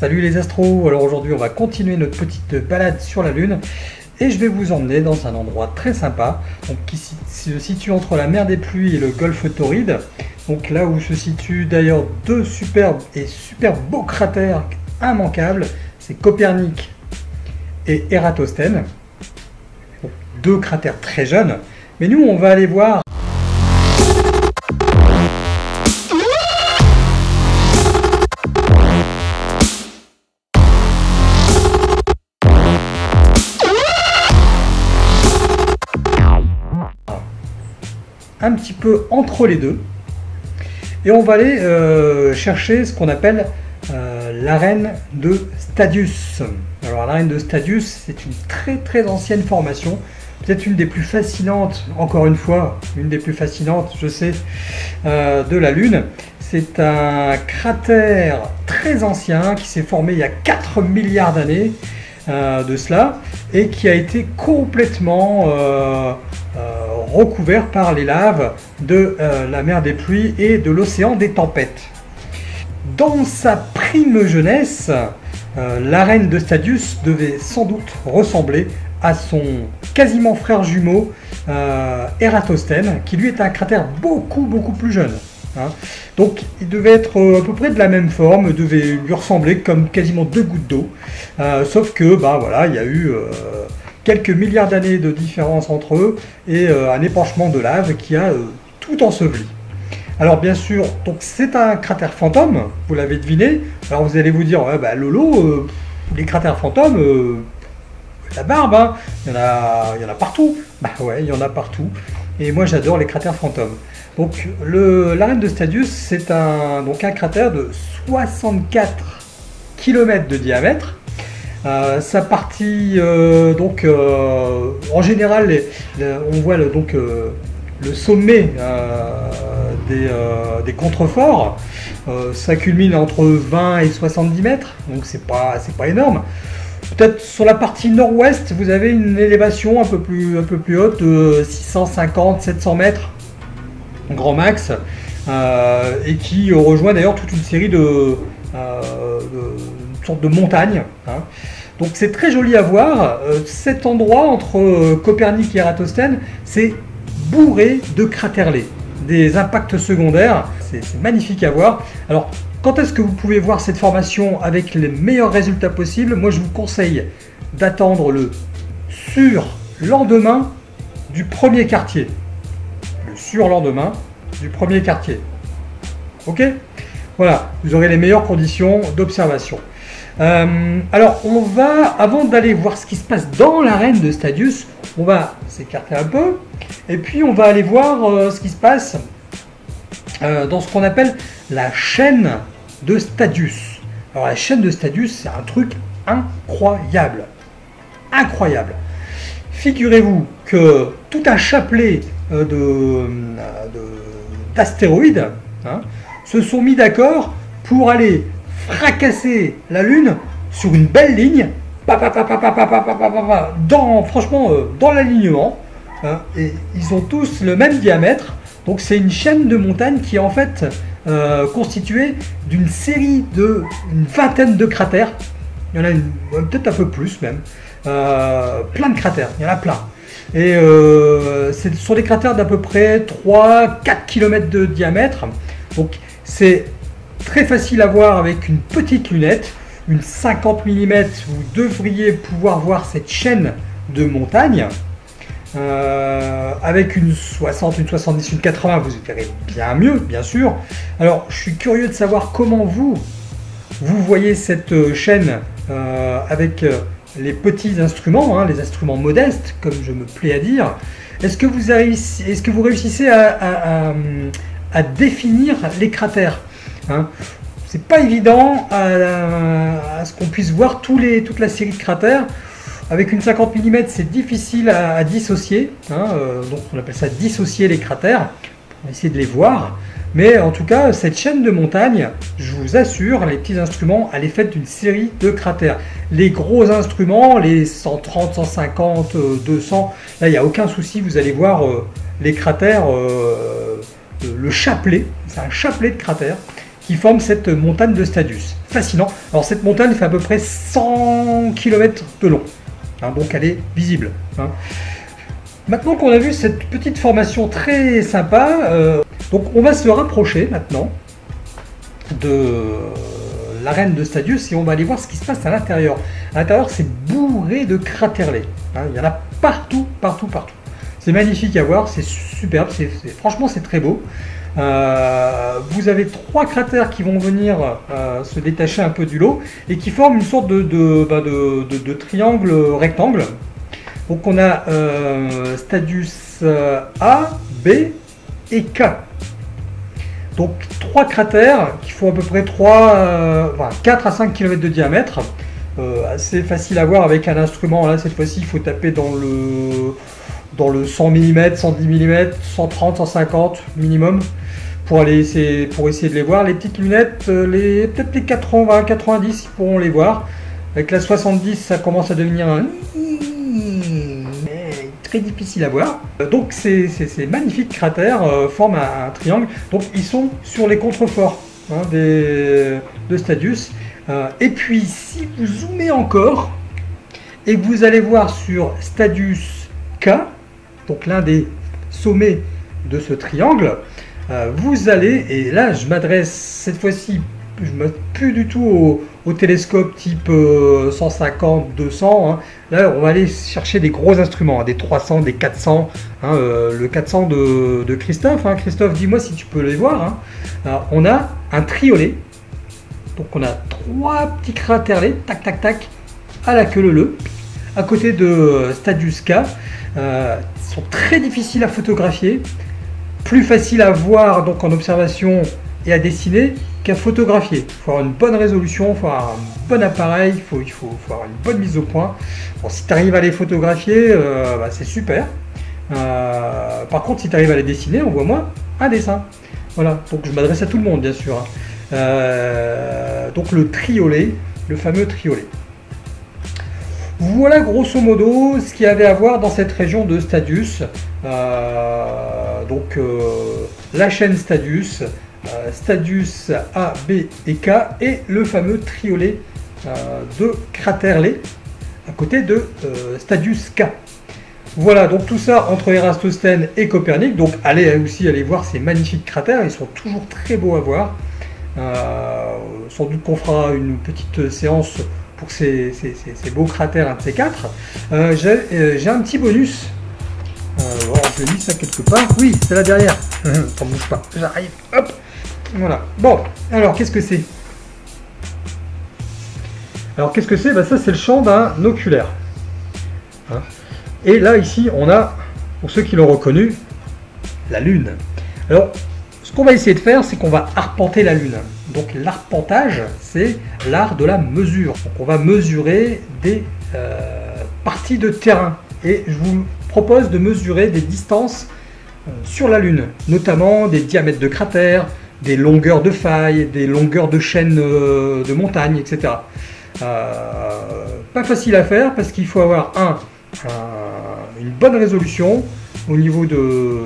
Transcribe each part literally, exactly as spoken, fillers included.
Salut les astros, alors aujourd'hui on va continuer notre petite balade sur la Lune et je vais vous emmener dans un endroit très sympa donc, qui se situe entre la mer des Pluies et le golfe Tauride. Donc là où se situent d'ailleurs deux superbes et super beaux cratères immanquables, c'est Copernic et Eratosthène. Donc, deux cratères très jeunes, mais nous on va aller voir un petit peu entre les deux et on va aller euh, chercher ce qu'on appelle euh, l'arène de Stadius. Alors l'arène de Stadius, c'est une très très ancienne formation, peut-être une des plus fascinantes, encore une fois, une des plus fascinantes, je sais, euh, de la Lune. C'est un cratère très ancien qui s'est formé il y a quatre milliards d'années euh, de cela et qui a été complètement euh, euh, recouvert par les laves de euh, la mer des Pluies et de l'océan des tempêtes. Dans sa prime jeunesse, euh, l'arène de Stadius devait sans doute ressembler à son quasiment frère jumeau euh, Eratosthène, qui lui est un cratère beaucoup beaucoup plus jeune. Hein. Donc il devait être à peu près de la même forme, devait lui ressembler comme quasiment deux gouttes d'eau, euh, sauf que bah voilà, il y a eu euh, quelques milliards d'années de différence entre eux et euh, un épanchement de lave qui a euh, tout enseveli. Alors bien sûr, donc c'est un cratère fantôme, vous l'avez deviné. Alors vous allez vous dire, ouais, bah, Lolo, euh, les cratères fantômes, euh, la barbe, hein, il y en a, il y en a partout. Bah ouais, il y en a partout. Et moi j'adore les cratères fantômes. Donc l'arène de Stadius, c'est un, donc un cratère de soixante-quatre kilomètres de diamètre. Euh, sa partie, euh, donc euh, en général, les, les, on voit le, donc euh, le sommet euh, des, euh, des contreforts. Euh, ça culmine entre vingt et soixante-dix mètres, donc c'est pas, c'est pas énorme. Peut-être sur la partie nord-ouest, vous avez une élévation un peu plus, un peu plus haute de six cent cinquante à sept cents mètres, grand max, euh, et qui rejoint d'ailleurs toute une série de, euh, de une sorte de montagnes. Hein. Donc c'est très joli à voir. Euh, cet endroit entre euh, Copernic et Eratosthène, c'est bourré de cratèrlets, des impacts secondaires. C'est magnifique à voir. Alors quand est-ce que vous pouvez voir cette formation avec les meilleurs résultats possibles? Moi je vous conseille d'attendre le surlendemain du premier quartier. Le surlendemain du premier quartier. Ok? Voilà, vous aurez les meilleures conditions d'observation. Euh, alors on va, avant d'aller voir ce qui se passe dans l'arène de Stadius, on va s'écarter un peu et puis on va aller voir euh, ce qui se passe euh, dans ce qu'on appelle la chaîne de Stadius. Alors la chaîne de Stadius, c'est un truc incroyable. Incroyable. Figurez-vous que tout un chapelet euh, de, d'astéroïdes hein, se sont mis d'accord pour aller fracasser la Lune sur une belle ligne, dans, franchement euh, dans l'alignement, hein, et ils ont tous le même diamètre. Donc c'est une chaîne de montagnes qui est en fait euh, constituée d'une série de une vingtaine de cratères. Il y en a peut-être un peu plus même, euh, plein de cratères, il y en a plein. Et euh, ce sont des cratères d'à peu près trois à quatre kilomètres de diamètre. Donc c'est très facile à voir avec une petite lunette, une cinquante millimètres, vous devriez pouvoir voir cette chaîne de montagnes. Euh, avec une soixante, une soixante-dix, une quatre-vingts, vous verrez bien mieux, bien sûr. Alors, je suis curieux de savoir comment vous, vous voyez cette chaîne euh, avec les petits instruments, hein, les instruments modestes, comme je me plais à dire. Est-ce que vous, est-ce que vous réussissez à, à, à, à définir les cratères hein? C'est pas évident à, à, à ce qu'on puisse voir tous les, toute la série de cratères. Avec une cinquante millimètres, c'est difficile à, à dissocier, hein, euh, donc on appelle ça dissocier les cratères, on va essayer de les voir. Mais en tout cas, cette chaîne de montagnes, je vous assure, les petits instruments, elle est faite d'une série de cratères. Les gros instruments, les cent trente, cent cinquante, deux cents, là il n'y a aucun souci, vous allez voir euh, les cratères, euh, le chapelet, c'est un chapelet de cratères, qui qui forme cette montagne de Stadius. Fascinant. Alors cette montagne fait à peu près cent kilomètres de long, hein, donc elle est visible. Hein. Maintenant qu'on a vu cette petite formation très sympa, euh, donc on va se rapprocher maintenant de l'arène de Stadius et on va aller voir ce qui se passe à l'intérieur. À l'intérieur, c'est bourré de craterlets. Hein, il y en a partout, partout, partout. C'est magnifique à voir, c'est superbe, c'est, c'est, franchement c'est très beau. Euh, vous avez trois cratères qui vont venir euh, se détacher un peu du lot et qui forment une sorte de, de, bah de, de, de triangle rectangle. Donc on a euh, Stadius A, B et K. Donc trois cratères qui font à peu près trois, euh, enfin, quatre à cinq kilomètres de diamètre. Euh, assez facile à voir avec un instrument. Là cette fois-ci il faut taper dans le, dans le cent millimètres, cent dix millimètres, cent trente, cent cinquante minimum pour, aller essayer, pour essayer de les voir. Les petites lunettes, les, peut-être les quatre-vingts, quatre-vingt-dix, ils pourront les voir. Avec la soixante-dix ça commence à devenir un... très difficile à voir. Donc ces, ces, ces magnifiques cratères euh, forment un, un triangle. Donc ils sont sur les contreforts hein, des, de Stadius. Euh, et puis si vous zoomez encore et que vous allez voir sur Stadius K, donc l'un des sommets de ce triangle, euh, vous allez, et là je m'adresse cette fois-ci, je ne m'adresse plus du tout au, au télescope type euh, cent cinquante, deux cents, hein. Là on va aller chercher des gros instruments, hein, des trois cents, des quatre cents, hein, euh, le quatre cents de, de Christophe, hein. Christophe, dis-moi si tu peux les voir, hein. Alors, on a un triolet, donc on a trois petits craterlets, tac tac tac, à la queue leu, à côté de Stadius K. Euh, ils sont très difficiles à photographier, plus facile à voir donc en observation et à dessiner qu'à photographier. Il faut avoir une bonne résolution, il faut avoir un bon appareil, il faut, il faut, faut avoir une bonne mise au point. Bon, si tu arrives à les photographier, euh, bah, c'est super. Euh, par contre, si tu arrives à les dessiner, envoie-moi un dessin. Voilà, donc je m'adresse à tout le monde, bien sûr. Hein. Euh, donc le triolet, le fameux triolet. Voilà grosso modo ce qu'il y avait à voir dans cette région de Stadius. Euh, donc euh, la chaîne Stadius, euh, Stadius A, B et K et le fameux triolet euh, de craterlets à côté de euh, Stadius K. Voilà, donc tout ça entre Eratosthène et Copernic. Donc allez aussi aller voir ces magnifiques cratères, ils sont toujours très beaux à voir. Euh, sans doute qu'on fera une petite séance pour ces, ces, ces, ces beaux cratères, un de ces quatre. Euh, j'ai, euh, j'ai un petit bonus. Euh, bon, je mis ça quelque part. Oui, c'est là derrière. Ça ne bouge pas. J'arrive. Hop. Voilà. Bon, alors qu'est-ce que c'est? Alors qu'est-ce que c'est? Bah, ça, c'est le champ d'un oculaire. Hein, et là, ici, on a, pour ceux qui l'ont reconnu, la Lune. Alors, ce qu'on va essayer de faire, c'est qu'on va arpenter la Lune. Donc l'arpentage, c'est l'art de la mesure. Donc on va mesurer des euh, parties de terrain. Et je vous propose de mesurer des distances euh, sur la Lune, notamment des diamètres de cratères, des longueurs de failles, des longueurs de chaînes euh, de montagnes, et cetera. Euh, pas facile à faire parce qu'il faut avoir un, un, une bonne résolution au niveau de,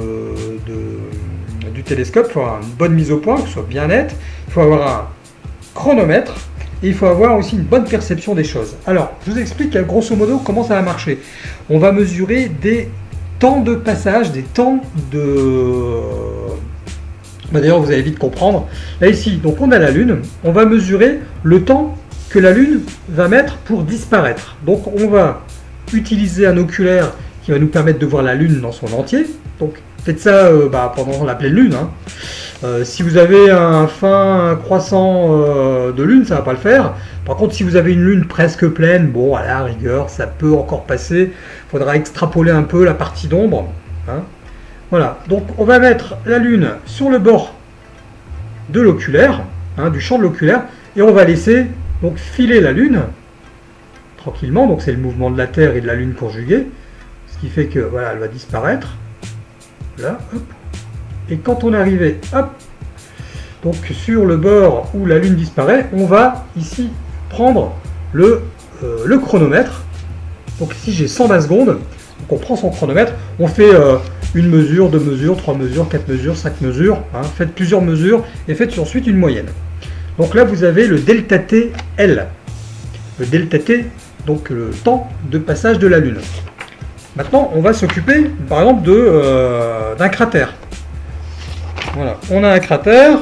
de, du télescope, il faut avoir une bonne mise au point, que ce soit bien net. Il faut avoir un chronomètre et il faut avoir aussi une bonne perception des choses. Alors, je vous explique grosso modo comment ça va marcher. On va mesurer des temps de passage, des temps de... Bah, d'ailleurs, vous allez vite comprendre. Là, ici, donc on a la Lune. On va mesurer le temps que la Lune va mettre pour disparaître. Donc, on va utiliser un oculaire qui va nous permettre de voir la Lune dans son entier. Donc, faites ça euh, bah, pendant la pleine Lune, hein. Euh, si vous avez un fin croissant euh, de lune, ça ne va pas le faire. Par contre, si vous avez une lune presque pleine, bon, à la rigueur, ça peut encore passer. Il faudra extrapoler un peu la partie d'ombre. Hein. Voilà, donc on va mettre la lune sur le bord de l'oculaire, hein, du champ de l'oculaire, et on va laisser donc filer la lune tranquillement. Donc c'est le mouvement de la Terre et de la lune conjugués, ce qui fait que voilà, elle va disparaître. Là, hop. Et quand on est arrivé, hop, donc sur le bord où la Lune disparaît, on va ici prendre le, euh, le chronomètre. Donc ici j'ai cent vingt secondes, donc on prend son chronomètre, on fait euh, une mesure, deux mesures, trois mesures, quatre mesures, cinq mesures, hein, faites plusieurs mesures et faites ensuite une moyenne. Donc là, vous avez le delta T L. Le delta T, donc le temps de passage de la Lune. Maintenant, on va s'occuper, par exemple, de, euh, d'un cratère. Voilà, on a un cratère.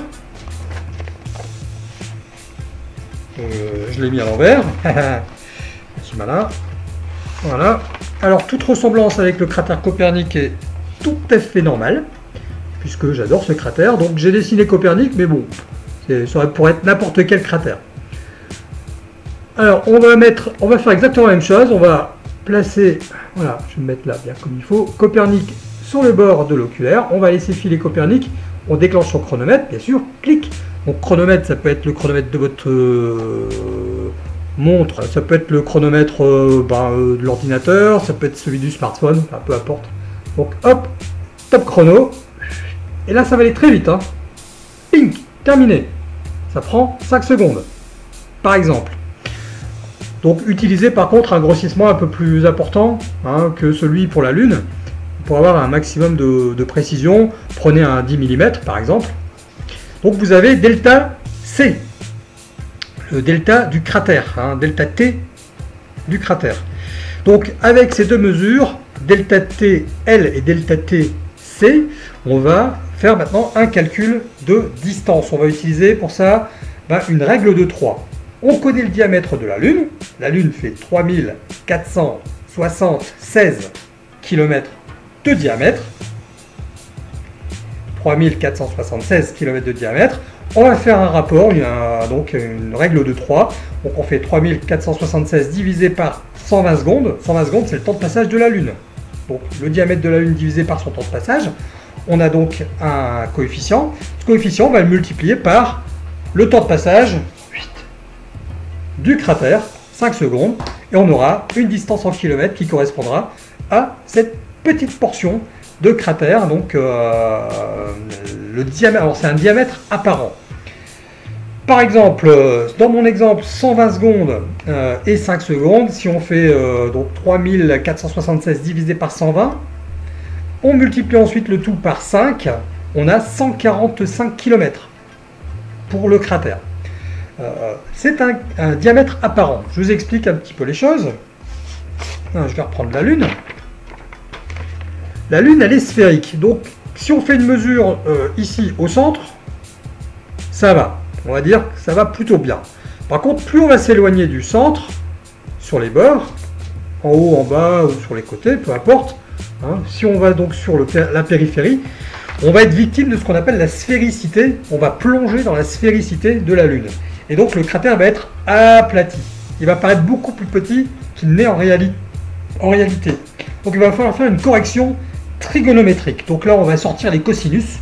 Euh, je l'ai mis à l'envers. Je suis malin. Voilà. Alors, toute ressemblance avec le cratère Copernic est tout à fait normale, puisque j'adore ce cratère. Donc, j'ai dessiné Copernic, mais bon, ça pourrait être n'importe quel cratère. Alors, on va mettre, on va faire exactement la même chose. On va placer, voilà, je vais me mettre là bien comme il faut, Copernic sur le bord de l'oculaire. On va laisser filer Copernic. On déclenche son chronomètre, bien sûr. Clic. Donc, chronomètre, ça peut être le chronomètre de votre euh, montre, ça peut être le chronomètre euh, ben, euh, de l'ordinateur, ça peut être celui du smartphone, enfin, peu importe. Donc, hop, top chrono. Et là, ça va aller très vite. Hein. Ping, terminé. Ça prend cinq secondes, par exemple. Donc, utilisez par contre un grossissement un peu plus important hein, que celui pour la Lune. Pour avoir un maximum de, de précision, prenez un dix millimètres par exemple. Donc, vous avez delta C, le delta du cratère, hein, delta T du cratère. Donc, avec ces deux mesures, delta T L et delta T C, on va faire maintenant un calcul de distance. On va utiliser pour ça ben, une règle de trois. On connaît le diamètre de la Lune. La Lune fait trois mille quatre cent soixante-seize kilomètres de diamètre. trois mille quatre cent soixante-seize kilomètres de diamètre. On va faire un rapport, il y a donc une règle de trois. Donc on fait trois mille quatre cent soixante-seize divisé par cent vingt secondes. cent vingt secondes, c'est le temps de passage de la Lune. Donc le diamètre de la Lune divisé par son temps de passage. On a donc un coefficient. Ce coefficient, on va le multiplier par le temps de passage du cratère, cinq secondes, et on aura une distance en kilomètres qui correspondra à cette petite portion de cratère. Donc euh, le diamètre, alors c'est un diamètre apparent. Par exemple, dans mon exemple, cent vingt secondes euh, et cinq secondes, si on fait euh, donc trois mille quatre cent soixante-seize divisé par cent vingt, on multiplie ensuite le tout par cinq, on a cent quarante-cinq kilomètres pour le cratère. Euh, c'est un, un diamètre apparent. Je vous explique un petit peu les choses. Je vais reprendre la Lune. La Lune, elle est sphérique. Donc, si on fait une mesure euh, ici au centre, ça va. On va dire que ça va plutôt bien. Par contre, plus on va s'éloigner du centre, sur les bords, en haut, en bas ou sur les côtés, peu importe, hein, si on va donc sur le, la périphérie, on va être victime de ce qu'on appelle la sphéricité. On va plonger dans la sphéricité de la Lune. Et donc le cratère va être aplati. Il va paraître beaucoup plus petit qu'il n'est en, réali en réalité. Donc il va falloir faire une correction trigonométrique. Donc là on va sortir les cosinus.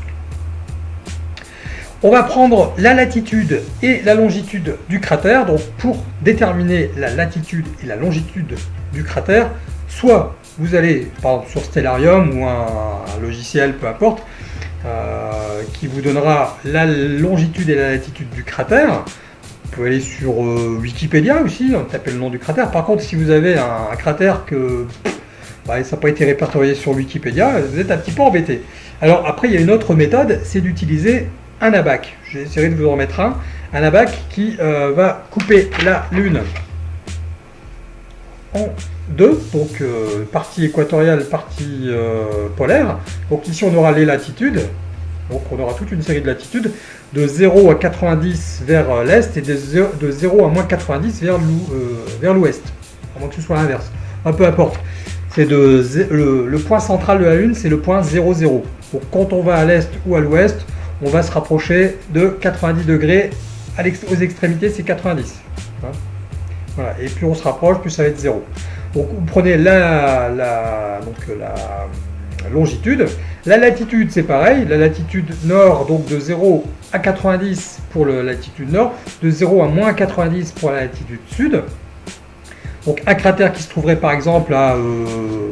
On va prendre la latitude et la longitude du cratère. Donc pour déterminer la latitude et la longitude du cratère, soit vous allez par exemple sur Stellarium ou un, un logiciel, peu importe, euh, qui vous donnera la longitude et la latitude du cratère. Vous pouvez aller sur euh, Wikipédia aussi, hein, taper le nom du cratère. Par contre, si vous avez un, un cratère que bah, ça n'a pas été répertorié sur Wikipédia, vous êtes un petit peu embêté. Alors après, il y a une autre méthode, c'est d'utiliser un abac. J'essaierai de vous en remettre un. Un abac qui euh, va couper la Lune en deux, donc euh, partie équatoriale, partie euh, polaire. Donc ici, on aura les latitudes. Donc on aura toute une série de latitudes, de zéro à quatre-vingt-dix vers l'est et de zéro à moins quatre-vingt-dix vers l'ouest, à moins que ce soit l'inverse. Un peu importe. C'est de le, le point central de la Lune, c'est le point zéro zéro. Donc quand on va à l'est ou à l'ouest, on va se rapprocher de quatre-vingt-dix degrés. À l'ex aux extrémités, c'est quatre-vingt-dix. Hein, voilà. Et plus on se rapproche, plus ça va être zéro. Donc vous prenez la, la, donc la longitude. La latitude, c'est pareil. La latitude nord, donc de zéro à quatre-vingt-dix pour la latitude nord, de zéro à moins quatre-vingt-dix pour la latitude sud. Donc un cratère qui se trouverait par exemple à euh,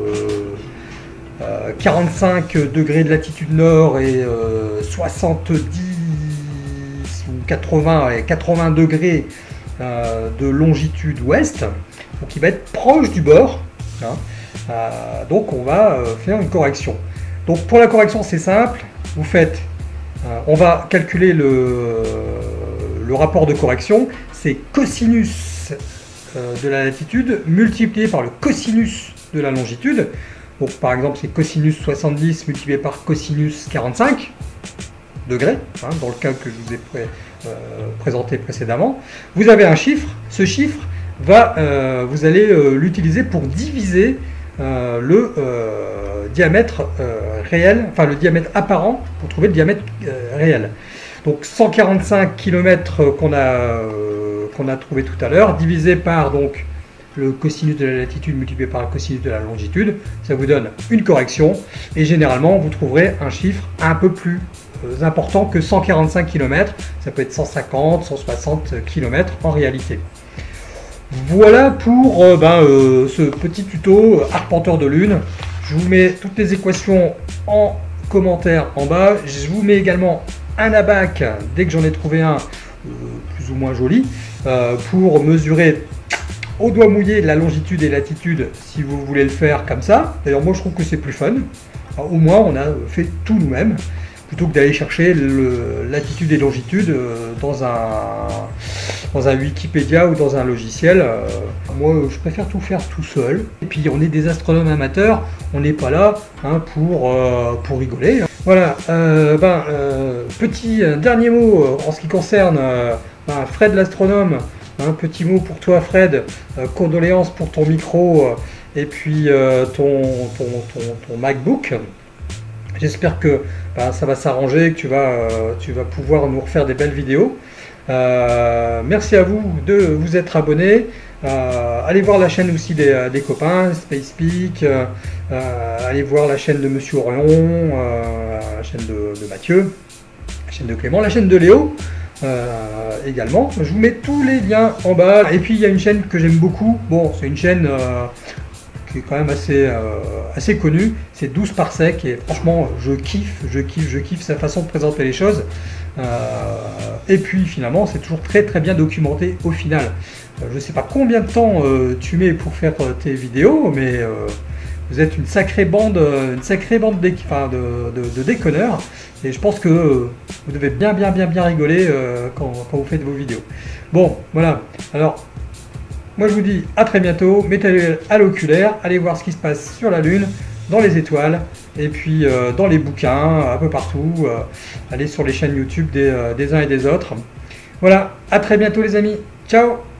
euh, quarante-cinq degrés de latitude nord et euh, soixante-dix ou quatre-vingts, et quatre-vingts degrés euh, de longitude ouest. Donc il va être proche du bord. Hein. Euh, donc on va euh, faire une correction. Donc pour la correction, c'est simple. Vous faites, euh, on va calculer le, le rapport de correction, c'est cosinus euh, de la latitude multiplié par le cosinus de la longitude. Donc par exemple c'est cosinus soixante-dix multiplié par cosinus quarante-cinq degrés, hein, dans le cas que je vous ai pré euh, présenté précédemment. Vous avez un chiffre, ce chiffre, va, euh, vous allez euh, l'utiliser pour diviser euh, le euh, diamètre euh, réel, enfin le diamètre apparent, pour trouver le diamètre euh, réel. Donc cent quarante-cinq kilomètres qu'on a, euh, qu'on a trouvé tout à l'heure, divisé par donc le cosinus de la latitude multiplié par le cosinus de la longitude, ça vous donne une correction, et généralement vous trouverez un chiffre un peu plus euh, important que cent quarante-cinq kilomètres, ça peut être cent cinquante, cent soixante kilomètres en réalité. Voilà pour euh, ben, euh, ce petit tuto arpenteur de lune. Je vous mets toutes les équations en commentaire en bas. Je vous mets également un abac, dès que j'en ai trouvé un euh, plus ou moins joli, euh, pour mesurer au doigt mouillé la longitude et latitude si vous voulez le faire comme ça. D'ailleurs moi je trouve que c'est plus fun. Alors, au moins on a fait tout nous-mêmes, plutôt que d'aller chercher le latitude et longitude dans un, dans un Wikipédia ou dans un logiciel. Moi je préfère tout faire tout seul. Et puis on est des astronomes amateurs, on n'est pas là hein, pour, euh, pour rigoler. Voilà, euh, ben, euh, petit dernier mot en ce qui concerne euh, ben, Fred l'astronome. Un petit mot pour toi Fred, euh, condoléances pour ton micro euh, et puis euh, ton, ton, ton, ton MacBook. J'espère que bah, ça va s'arranger, que tu vas, euh, tu vas pouvoir nous refaire des belles vidéos. Euh, merci à vous de vous être abonnés. Euh, allez voir la chaîne aussi des, des copains, SpacePeak, euh, euh, allez voir la chaîne de Monsieur Orion, euh, la chaîne de, de Mathieu, la chaîne de Clément, la chaîne de Léo. Euh, également, je vous mets tous les liens en bas. Et puis il y a une chaîne que j'aime beaucoup. Bon, c'est une chaîne euh, qui est quand même assez, euh, assez connue. C'est douze parsec et franchement, je kiffe, je kiffe, je kiffe sa façon de présenter les choses. Euh, et puis finalement, c'est toujours très très bien documenté au final. Euh, je sais pas combien de temps euh, tu mets pour faire tes vidéos, mais euh, vous êtes une sacrée bande, une sacrée bande de, enfin, de, de, de déconneurs. Et je pense que vous devez bien bien bien bien rigoler euh, quand, quand vous faites vos vidéos. Bon, voilà. Alors, moi je vous dis à très bientôt. Mettez-le à l'oculaire. Allez voir ce qui se passe sur la Lune, dans les étoiles, et puis euh, dans les bouquins, un peu partout. Euh, allez sur les chaînes YouTube des, euh, des uns et des autres. Voilà, à très bientôt les amis. Ciao!